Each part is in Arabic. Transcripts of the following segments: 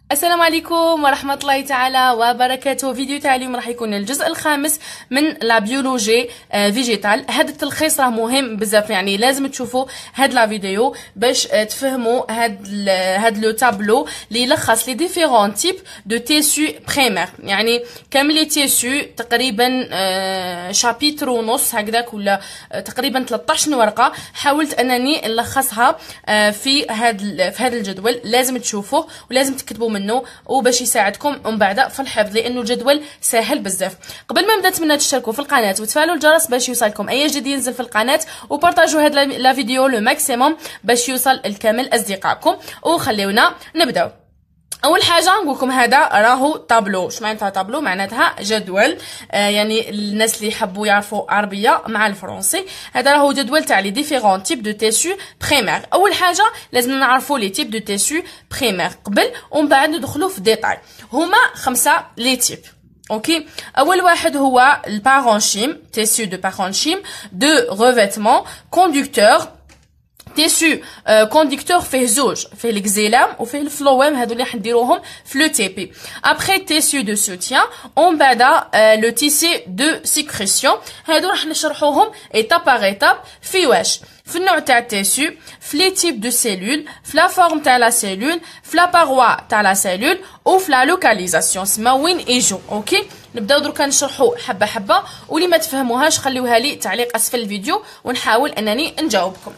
السلام عليكم ورحمة الله تعالى وبركاته. فيديو تاع اليوم راح يكون الجزء الخامس من لا بيولوجي فيجيتال. هذا التلخيص راه مهم بزاف، يعني لازم تشوفوا هاد لا فيديو باش تفهموا هاد لو تابلو اللي يلخص لي ديفيرون تيب دو تيسو بريمير، يعني كامل لي تيسو تقريبا شابيتر ونص هكذاك ولا تقريبا 13 ورقة. حاولت انني نلخصها في هذا الجدول، لازم تشوفوه ولازم تكتبوا منه وباش يساعدكم من بعد في الحفظ، لانه الجدول سهل بزاف. قبل ما نبدا نتمنى تشتركوا في القناه وتفعلوا الجرس باش يوصلكم اي جديد ينزل في القناه، وبارطاجوا هاد لا فيديو لو ماكسيموم باش يوصل الكامل اصدقائكم. وخليونا نبداو. اول حاجه نقول لكم هذا راهو طابلو. اش معناتها طابلو؟ معناتها جدول، يعني الناس اللي يحبوا يعرفوا عربيه مع الفرنسي، هذا راهو جدول تاع لي ديفيرون تيب دو تيسو بريمير. اول حاجه لازم نعرفوا لي تيب دو تيسو بريمير قبل، ومن بعد ندخلوا في ديتاي. هما 5 لي تيب. اوكي، اول واحد هو البارونشيم، تيسو دو بارونشيم دو ريفيتمون كوندكتور. تيسو كوندكتور فيه زوج، فيه الكزيلام وفيه الفلوام، هادو اللي حنديروهم في لو تي بي. ابخي تيسو دو سوتيان، ومن بعد لو تيسي دو سيكريسيون. هادو راح نشرحوهم ايتاب باغ ايتاب في واش، في النوع تاع التيسو، في لي تيب دو سيلول، في لا فورم تاع لا سيلول، في لا باروا تاع لا سيلول، وفي لا لوكاليزاسيون سما وين يجو. اوكي، نبداو دركا نشرحو حبه حبه، واللي ما تفهموهاش خليوها لي تعليق اسفل الفيديو ونحاول انني نجاوبكم.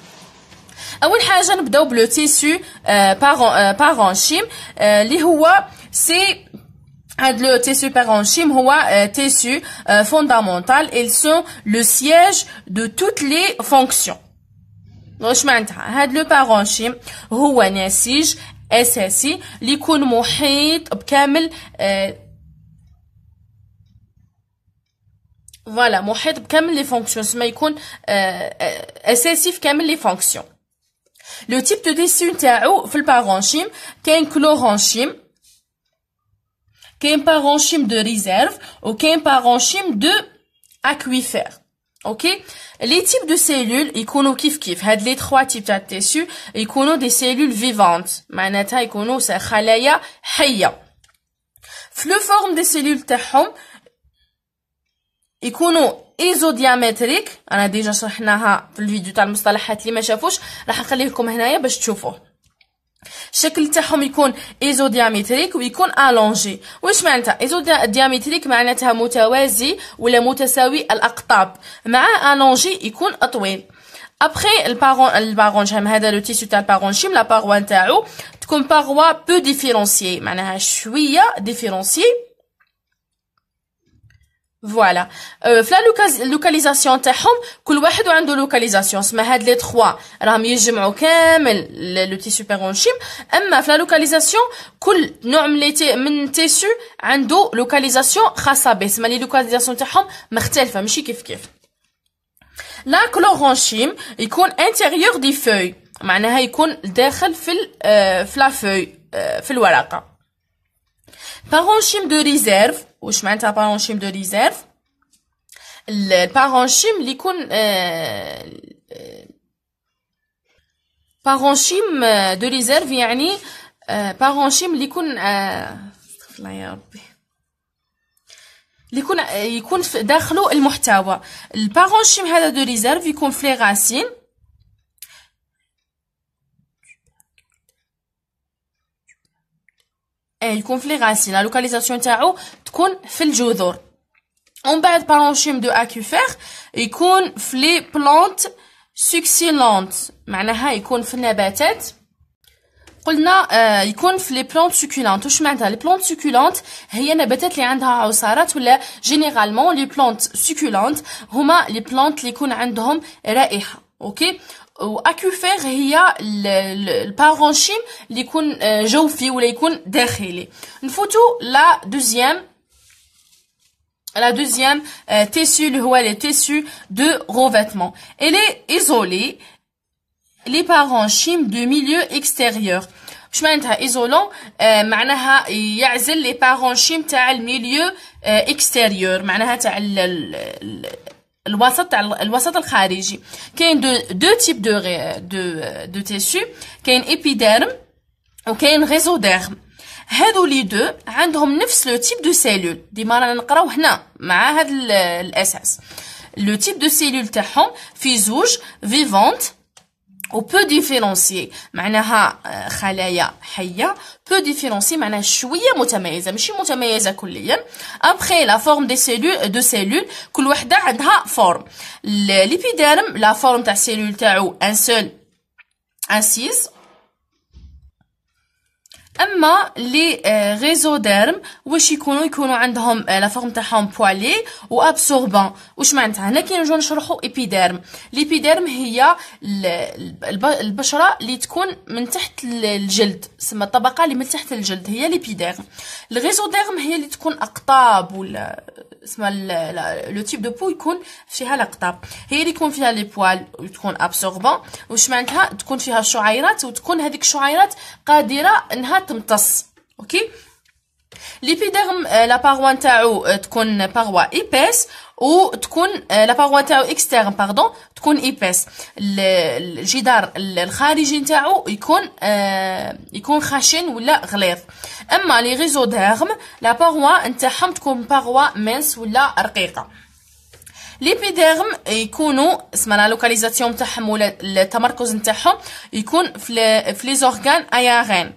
اول حاجه نبداو بلو تيسو بارونشيم اللي هو سي هاد لو تيسو بارونشيم هو تيسو فوندامونتال. ils sont le siège de toutes les fonctions. واش معناتها؟ هاد لو بارونشيم هو نسيج اساسي اللي يكون محيط بكامل فوالا محيط بكامل لي فونكسيون، سما يكون اساسي في كامل لي فونكسيون. لو تيب دو تيسو تاعو في البارونشيم كاين كلورونشيم، كاين بارونشيم دو ريزيرف، وكاين بارونشيم دو اكويفير. اوكي، لي تيب دو سيلول يكونوا كيف هاد لي 3 تيب تاع التيسو يكونوا دي سيلول فيفانت، معناتها يكونوا خلايا حيه. في لو فورم دي سيلول تاعهم يكونوا ايزوديامتريك. انا ديجا شرحناها في الفيديو تاع المصطلحات، اللي ما شافوش راح نخليه لكم هنايا باش تشوفوه. الشكل تاعهم يكون ايزوديامتريك ويكون الونجي. واش معناتها ايزوديامتريك؟ معناتها متوازي ولا متساوي الاقطاب، مع الونجي يكون طويل. ابخي البارونشيم، هذا لو تيسو تاع البارونشيم لا باروا نتاعو تكون باروا بو ديفيرونسيي، معناها شويه ديفيرونسيي. فوالا في لا لوكاليزاسيون تاعهم كل واحد عنده لوكاليزاسيون، سما هاد لي 3 راهم يجمعوا كامل لو تيسو بارونشيم. اما في لا لوكاليزاسيون كل نوع من تيسو عنده لوكاليزاسيون خاصه به، سما لي لوكاليزاسيون تاعهم مختلفه ماشي كيف. لا كلورونشيم يكون انتيريور دي فوي، معناها يكون داخل في لا فوي في الورقه. بارونشيم دو ريزيرف، واش معناتها بارونشيم دو ريزيرف؟ البارونشيم اللي يكون بارونشيم دو ريزيرف، يعني بارونشيم اللي يكون استغفر الله يا ربي، اللي يكون داخله المحتوى. البارونشيم هذا دو ريزيرف يكون في لي راسين، يكون في لي راسين، لا لوكاليزاسيون تاعو تكون في الجذور. ومن بعد بارونشيم دو اكوفير يكون في لي بلانت سكسيلونت، معناها يكون في النباتات. قلنا يكون في لي بلانت سكولونت. واش معناتها لي بلانت سكولونت؟ هي نباتات اللي عندها عصارات، ولا جينيرالمون لي بلانت سكولونت هما لي بلانت اللي يكون عندهم رائحه. اوكي، واكوفير هي البارونشيم اللي يكون جوفي ولا يكون داخلي. نفوتو لا دوزيام تيسو اللي هو لي تيسو دو ريفيتمون. الي ايزولي لي بارونشيم دو ميليو اكستيريور. واش معناتها ايزولون؟ معناها يعزل لي بارونشيم تاع الميليو اكستيريور، معناها تاع الوسط الخارجي. كاين دو تيب دو تيسو، كاين ايبيديرم وكاين ريزوديرم. هادو لي دو عندهم نفس لو تيب دو سيلول. ديما رانا نقراو هنا مع هاد الاساس. لو تيب دو سيلول تاعهم في زوج فيفونت و peut différencier معناها خلايا حية. peut différencier معناها شوية متميزة ماشي متميزة كليا. après la forme des cellules كل وحدة عندها فورم. l'épiderme la forme تاع السيلول تاعو un seul incise. اما لي ريزوديرم واش يكونوا عندهم لا فورم تاعهم بوالي و ابسوربان. واش معناتها؟ هنا كي نجيو نشرحوا ايبيديرم. ليبيديرم هي البشره اللي تكون من تحت الجلد، سما الطبقه اللي من تحت الجلد هي ليبيديرم. الريزوديرم هي اللي تكون اقطاب ولا اسمها لو تيب دو بو يكون فيها الاقطاب، هي اللي يكون فيها لي بوال وتكون ابسوربان. واش معناتها؟ تكون فيها شعيرات وتكون هذيك الشعيرات قادره انها تمتص. اوكي. ليبيديرم لا باروا نتاعو تكون باروا ايباس وتكون لا باروا تاعو اكسترن باردون تكون ايباس. الجدار الخارجي نتاعو يكون خشن ولا غليظ. اما لي ريزوديرم لا باروا نتاعهم تكون باروا مانس ولا رقيقه. ليبيديرم يكونوا اسمها لا لوكاليزاسيون نتاعهم ولا التمركز نتاعهم يكون في لي زورغان ايارين.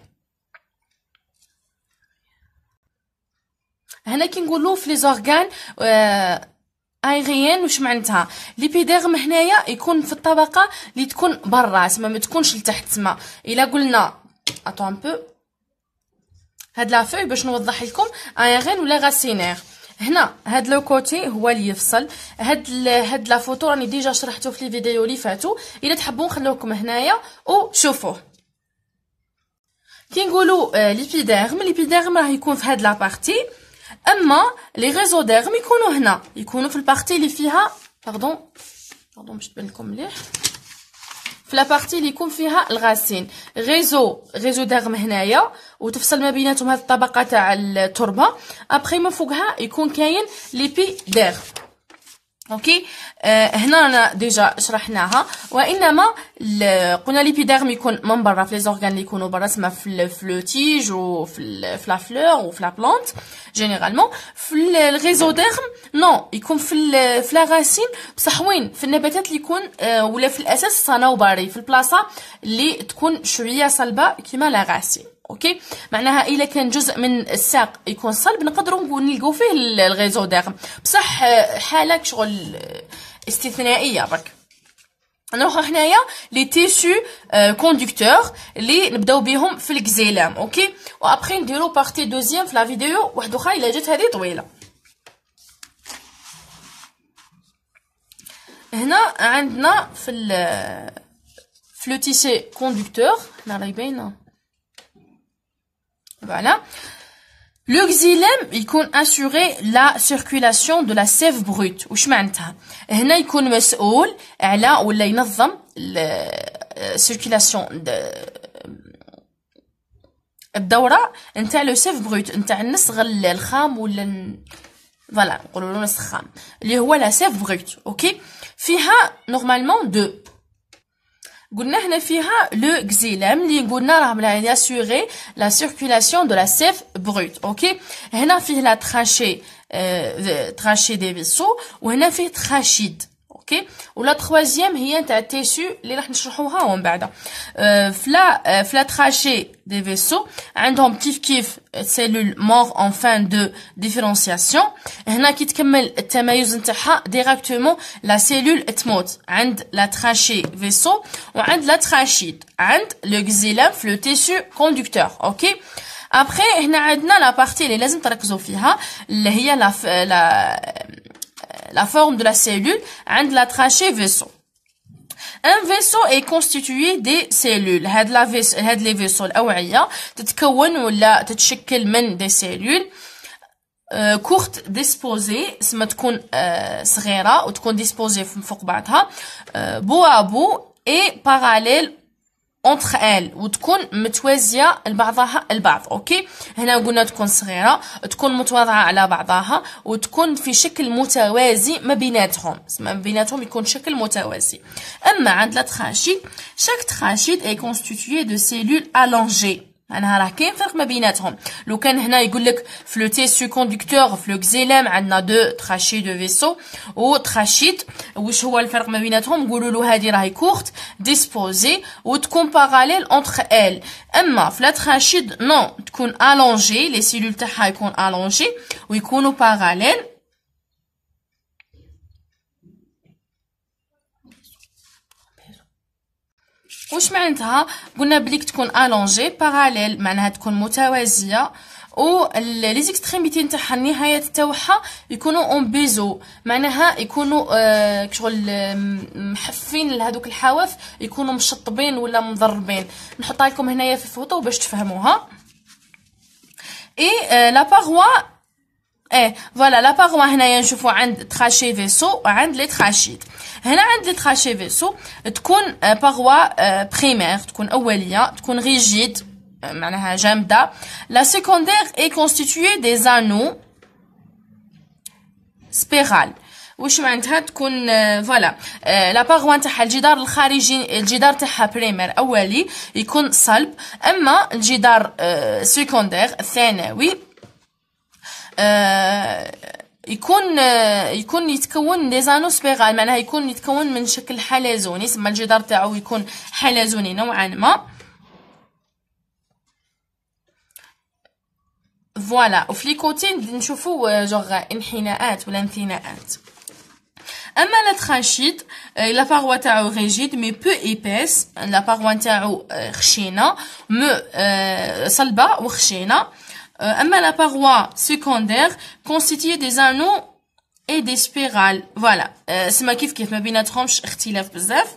هنا كي نقولوا في لي زورغان ايريان واش معناتها؟ ليبيديرم هنايا يكون في الطبقه اللي تكون برا، ما تكونش لتحت. تما الا قلنا اتو ان بو هاد لا فوي باش نوضح لكم ايرين ولا غاسينير. هنا هاد لو كوتي هو اللي يفصل. هاد لا فوتو راني ديجا شرحته في لي فيديو اللي فاتوا، الا تحبوا نخلوكم هنايا وشوفوه. كي نقولوا ليبيديرم راه يكون في هاد لا بارتي. اما لي ريزوديرم يكونوا هنا، يكونوا في البارتي اللي فيها باردون باش تبان لكم مليح، في لا بارتي اللي يكون فيها الغاسين. ريزوديرم هنايا وتفصل ما بيناتهم هذه الطبقه تاع التربه. ابخي من فوقها يكون كاين ليبيديرم. اوكي. هنا رانا ديجا شرحناها. وانما قلنا ليبيديرم يكون من برا في لي زورغان اللي يكونوا برا، تسمى في لو تيج وفي لا فلور وفي لا بلانت جينيرالمون. في الريزوديرم نو يكون في لا راسين، بصح وين؟ في النباتات اللي يكون ولا في الاساس صنوبري، في البلاصه اللي تكون شويه صلبه كيما لا راسين. اوكي. معناها الا كان جزء من الساق يكون صلب نقدروا نلقاو فيه الريزوديرم، بصح حاله شغل استثنائيه. برك نروحو هنايا لي تيسو كوندكتور اللي نبداو بهم في الكزيلام. اوكي. وابخي نديرو بارتي دوزيام في لا فيديو واحده اخرى الا جات هذه طويله. هنا عندنا في لو تيسي كوندكتور هنا راه يبين. Voilà. Le xylème يكون assurer la circulation de la sève brute. واش معناتها؟ هنا يكون مسؤول على ولا ينظم circulation الدورة نتاع لو سيف بروت نتاع النسغ الخام ولا فوالا نقولوا له نسغ خام اللي هو لا سيف بروت. اوكي. فيها نورمالمون دو. قلنا هنا فيها لو xylème اللي قلنا راه ياسوري لا سيركولاسيون دو لا سيف بروت. اوكي. هنا فيه لا تراشي دي فيسو وهنا فيه تراشيد. اوكي. ولا تروازيام هي نتاع التيسو اللي راح نشرحوها ومن بعد في لا تراشي دي فيسو عندهم كيف سيلول مور ان فان دو ديفيرونسياسيون. هنا كي تكمل التمايز نتاعها ديريكتومون لا سيلول تموت عند لا تراشي فيسو وعند لا تراشيد عند لو xylème في لو تيسو كوندكتور. اوكي. ابخي هنا عندنا لا بارتي اللي لازم تركزوا فيها اللي هي la forme de la cellule عند la trachée vaisseau. Un vaisseau est constitué des cellules. هاد les vaisseaux الأوعية تتكون ولا تتشكل من des cellules courtes disposées، اسمها تكون صغيرة وتكون disposée فوق بعضها bout à bout et parallèle entre elles وتكون متوازيه لبعضها البعض. اوكي. هنا قلنا تكون صغيره تكون متواضعه على بعضها وتكون في شكل متوازي ما بيناتهم، ما بيناتهم يكون شكل متوازي. اما عند لا تراشيد chaque trachide est constituée de cellules allongées. معناها راه كاين فرق ما بيناتهم. لو كان هنا يقول لك في لو تيسو كوندكتور في لو كزيلام عندنا دو تراشي دو فيسو و تراشيت، واش هو الفرق ما بيناتهم؟ نقولوا له هذه راهي كورت ديسبوزي وتكون باراليل اونتر ال. اما في لا تراشيد نون، تكون الونجي، لي سيلول تاعها يكون الونجي ويكونوا باراليل. واش معناتها؟ قلنا بليك تكون الونجي باراليل معناها تكون متوازيه، و لي زيكستريميتي نتاعها النهايات تاعها يكونوا اون بيزو، معناها يكونوا شغل محفين لهذوك الحواف، يكونوا مشطبين ولا مضربين. نحطها لكم هنايا في الفوطو باش تفهموها. اي لا باروا فوالا لا باروا هنايا نشوفوا عند تراشي فيسو وعند لي تراشيد. هنا عند لي تراشي فيسو تكون باروا بريمير، تكون اوليه، تكون ريجيد معناها جامده. لا سيكوندير اي كونستيتوي دي زانو سبيرال. واش معناتها؟ تكون فوالا لا باروا نتاعها الجدار الخارجي، الجدار تاعها بريمير اولي يكون صلب، اما الجدار سيكوندير الثانوي يكون يتكون دي زانو سبيرال، معناها يكون يتكون من شكل حلزوني، يسمى الجدار تاعو يكون حلزوني نوعا ما. فوالا وفي لي كوتي نشوفوا جوغ انحناءات ولا انثناءات. اما لا تراشيد لا باروا تاعو ريجيد مي بو ايبيس، لا باروا تاعو خشينه صلبه وخشينه. اما لا باروا سيكوندير كونستيتيي دي زانو اي دي سبيرال. فوالا سما كيف ما بيناتهمش اختلاف بزاف.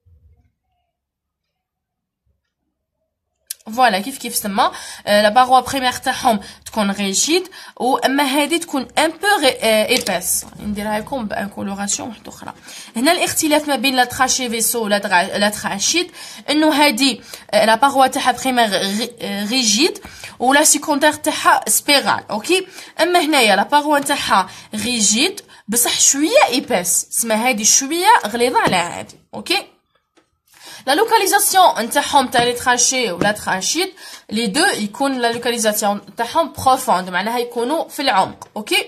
فوالا كيف سما لا باروا بريمير تاعهم تكون ريجيد، واما هذه تكون ان بو ايباس. نديرها لكم بان كولوراسيون واحده اخرى. هنا الاختلاف ما بين لا تراشي فيسو لا تراشيد انه هذه لا باروا تاعها بريمير ريجيد ولا سيكوندير تاعها سبيرال. اوكي، اما هنايا لا باروا تاعها ريجيد بصح شويه ايباس، سما هذه شويه غليظه على هذه. اوكي، لا لوكاليزاسيون نتاعهم تاع لي تراشي ولا تراشيد لي دو يكون لا لوكاليزاسيون تاعهم بروفوند، معناها يكونوا في العمق. اوكي،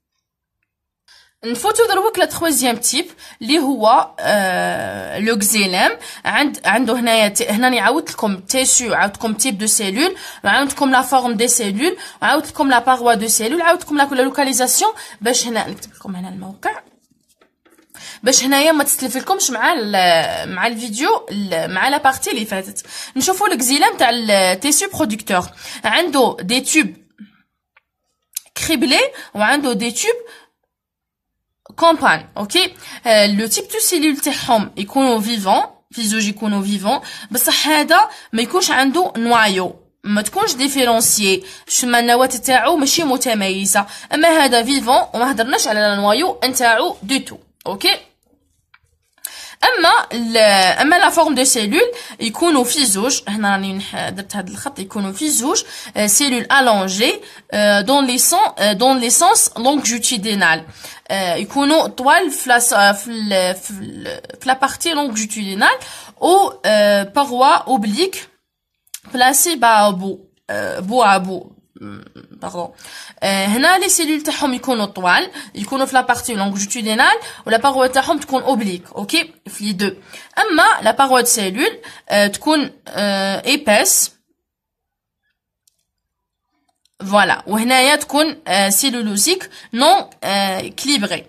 نفوتو دروك لا تخوازيام تيب اللي هو لو كزيلام. عنده هنايا هنا عاودت لكم تيسو، عاودت لكم تيب دو سيلول، وعاودت لكم لا فورم دي سيلول، وعاودت لكم لا باروا دو سيلول، عاودت لكم لا لوكاليزاسيون. باش هنا نكتب لكم هنا الموقع باش هنايا ما تستلفلكمش مع الفيديو مع لا بارتي اللي فاتت. نشوفوا الكزيلام تاع التيسو برودكتور، عنده دي توب كريبلي وعنده دي توب كومبان. اوكي، لو تيب دو سيلول تاعهم يكونوا فيفون، فيزوج يكونوا فيفون، بصح هذا ما يكونش عنده نوايو، ما تكونش ديفيرونسيي، شما النواه تاعو ماشي متميزه. اما هذا فيفون وما هضرناش على النوايو نتاعو دو تو. اوكي، اما لا فورم دو سيلول يكونوا في زوج. هنا راني درت هذا الخط، يكونوا في زوج سيلول الونجي دون لي سونس لونجيتودينال، يكونوا طوال في لا بارتي لونجيتودينال او باروا اوبليك بلاسي بو ا بو باردون. هنا لي سيلول تاعهم يكونوا طوال، يكونوا في لا بارتي لونجيتودينال، ولا باروا تاعهم تكون اوبليك. اوكي، في لي دو. اما لا باروا دو سيلول تكون ايباس، فوالا، وهنايا تكون سيلولوزيك نون كليبري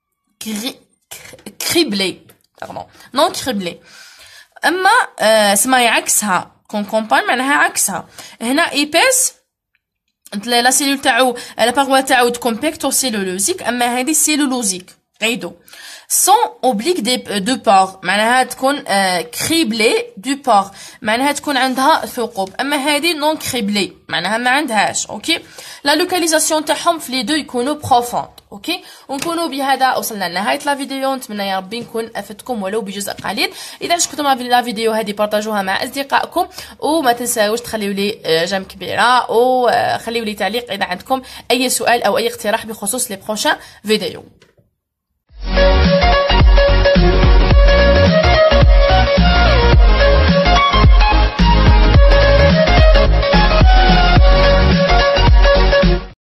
كريبلي باردون نون كريبلي. اما سما عكسها كومبان، معناها عكسها. هنا ايباس لا سيلول تاعو لا باروا تاعو تكون بيكتو سيلولوزيك، اما هذه سيلولوزيك عيدو سون اوبليك دو بار، معناها تكون كريبلي دو بار، معناها تكون عندها ثقوب. اما هذه نون كريبلي معناها ما عندهاش. اوكي، لا لوكاليزاسيون تاعهم في لي دو يكونوا بروفوند. اوكي، ونكونوا بهذا وصلنا لنهايه لا فيديو. نتمنى يا ربي نكون افدتكم ولو بجزء قليل. اذا عجبتكم لا فيديو هذه بارطاجوها مع اصدقائكم، وما تنساوش تخليوا لي جيم كبيره، وخليوا لي تعليق اذا عندكم اي سؤال او اي اقتراح بخصوص لي بروشان فيديو.